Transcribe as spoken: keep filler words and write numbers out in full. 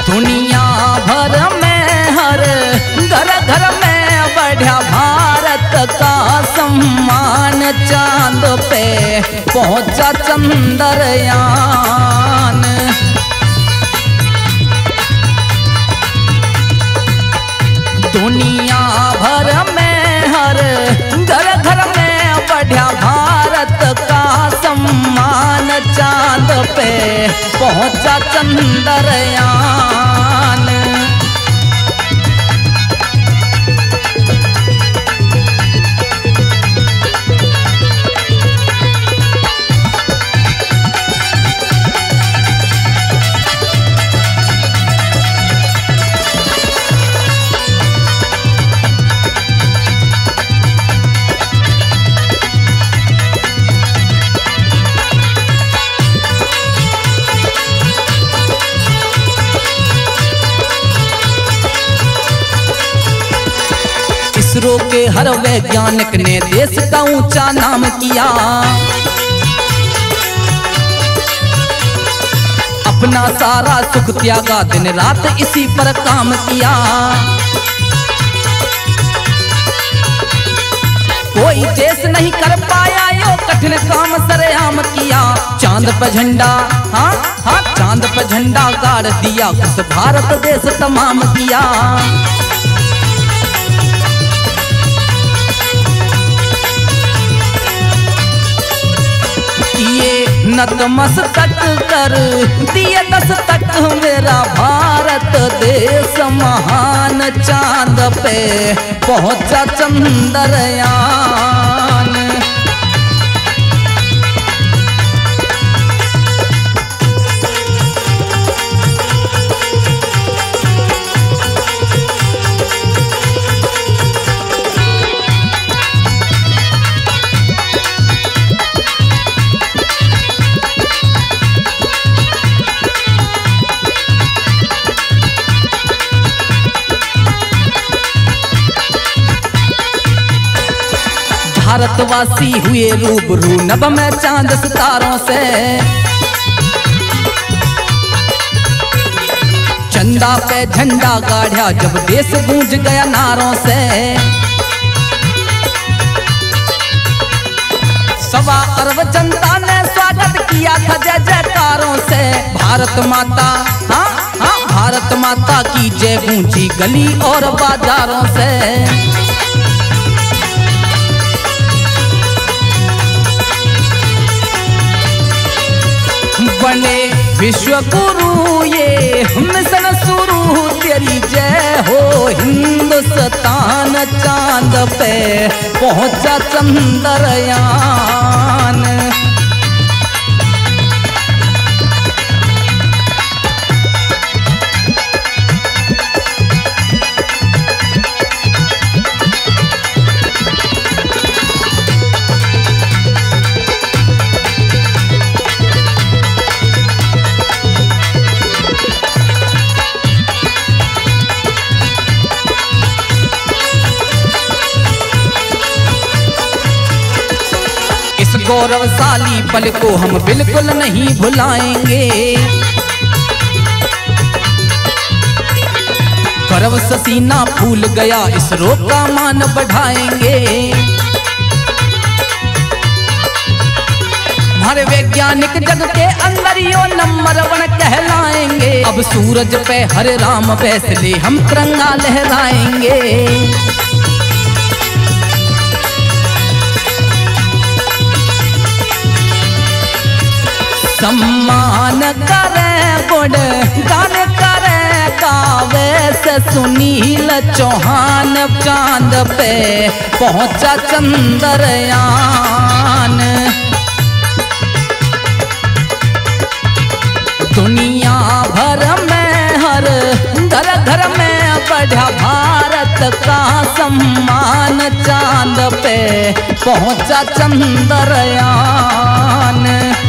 दुनिया भर में हर घर घर में बढ़ा भारत का सम्मान, चांद पे पहुंचा चंद्रयान। दुनिया भर में हर घर घर में बढ़ा भारत का सम्मान, चांद पे पहुंचा चंद्रयान। इसरो के हर वैज्ञानिक ने देश का ऊंचा नाम किया, अपना सारा सुख त्यागा, दिन रात इसी पर काम किया। कोई देश नहीं कर पाया यो कठिन काम सरेआम किया। चांद पर झंडा, हाँ हाँ चांद पर झंडा गाड़ दिया, उस भारत देश तमाम किया। ये नतमस्तक कर दिए दस्तक मेरा भारत देश महान, चांद पे पहुंचा चंद्रयान। भारतवासी हुए रूबरू नभ में चांद सितारों से, चंदा पे झंडा गाढ़ा जब देश गूंज गया नारों से। सवा अरब जनता ने स्वागत किया था जय जयकारों से। भारत माता, हाँ हाँ भारत माता की जय गूंजी गली और बाजारों से। बने विश्व गुरु ये मिशन शुरू, तेरी जय हो हिंदुस्तान, चांद पे पहुंचा चंद्रयान। गौरवशाली पल को हम बिल्कुल नहीं भुलाएंगे, गर्व से सीना फूल गया, इसरो का मान बढ़ाएंगे। हर वैज्ञानिक जग के अंदर यो नंबर वन कहलाएंगे। अब सूरज पे हरे राम फैसले हम तिरंगा लहराएंगे। सम्मान करे गुण गान करे गावे से सुनील चौहान, चांद पे पहुंचा चंद्रयान। दुनिया भर में हर घर घर में बढ़ा भारत का सम्मान, चांद पे पहुंचा चंद्रयान।